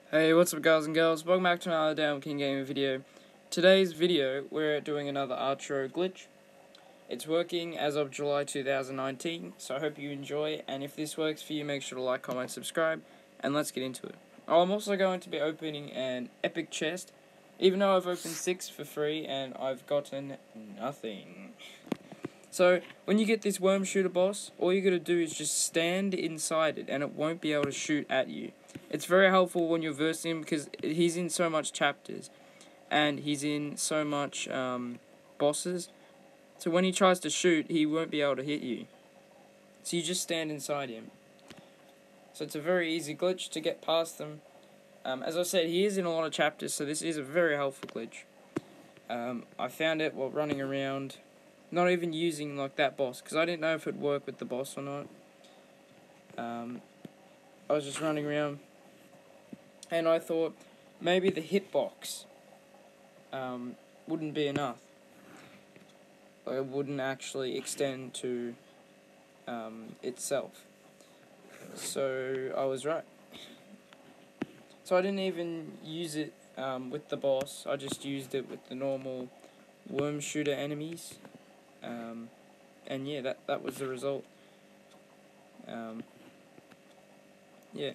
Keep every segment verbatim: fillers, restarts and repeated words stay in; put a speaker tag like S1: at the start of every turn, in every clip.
S1: Hey, what's up guys and girls, welcome back to another Down King Gaming video. Today's video, we're doing another Archero glitch. It's working as of July two thousand nineteen, so I hope you enjoy, and if this works for you, make sure to like, comment, subscribe, and let's get into it. Oh, I'm also going to be opening an epic chest, even though I've opened six for free, and I've gotten nothing. So, when you get this worm shooter boss, all you gotta do is just stand inside it, and it won't be able to shoot at you. It's very helpful when you're versing him, because he's in so much chapters, and he's in so much um, bosses, so when he tries to shoot, he won't be able to hit you. So you just stand inside him. So it's a very easy glitch to get past them. Um, as I said, he is in a lot of chapters, so this is a very helpful glitch. Um, I found it while running around, not even using like that boss, because I didn't know if it'd work with the boss or not. Um, I was just running around, and I thought maybe the hitbox um, wouldn't be enough. Like, it wouldn't actually extend to um, itself. So I was right. So I didn't even use it um, with the boss. I just used it with the normal worm shooter enemies. Um, and yeah, that, that was the result. Um, yeah.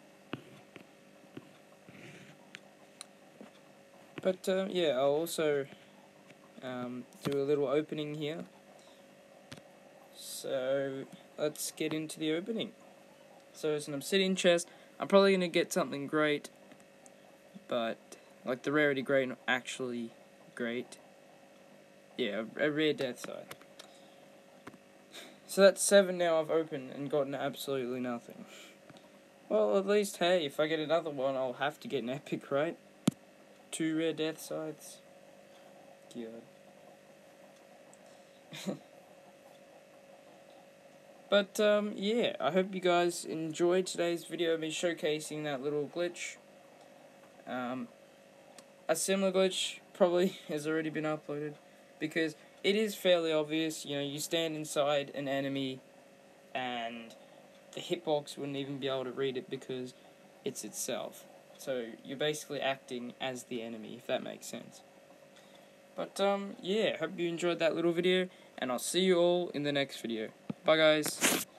S1: But uh, yeah, I'll also um, do a little opening here. So let's get into the opening. So it's an obsidian chest. I'm probably going to get something great, but like the rarity great, not actually great. Yeah, a, a rare death side. So that's seven now I've opened and gotten absolutely nothing. Well, at least, hey, if I get another one, I'll have to get an epic, right? Two rare death sides. God. But, um, yeah, I hope you guys enjoyed today's video of me showcasing that little glitch. Um, a similar glitch probably has already been uploaded, because it is fairly obvious. You know, you stand inside an enemy, and the hitbox wouldn't even be able to read it because it's itself. So you're basically acting as the enemy, if that makes sense. But, um, yeah, hope you enjoyed that little video, and I'll see you all in the next video. Bye, guys.